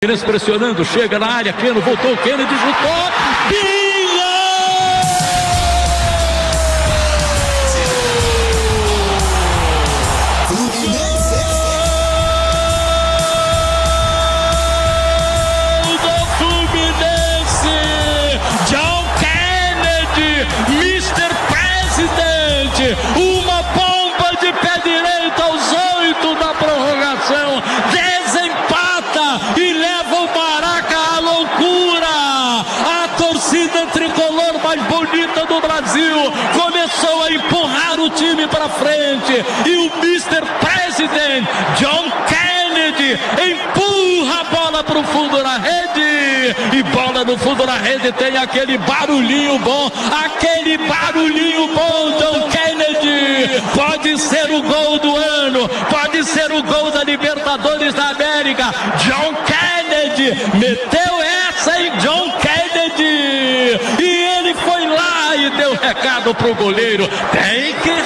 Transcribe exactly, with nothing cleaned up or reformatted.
Pressionando, chega na área, Keno voltou, Kennedy chutou, Binha! Fluminense! Do Fluminense! John Kennedy, mister President, uma bomba de pé direito aos oito da prorrogação, desempata e leva o Maraca à loucura. A torcida tricolor mais bonita do Brasil começou a empurrar o time para frente e o mister President John Kennedy empurra a bola para o fundo da rede e bola no fundo da rede tem aquele barulhinho bom, aquele barulhinho bom. John Kennedy pode ser o gol do ano, pode ser o gol da Libertadores da América. John Kennedy meteu essa em John Kennedy e ele foi lá e deu recado pro goleiro: tem que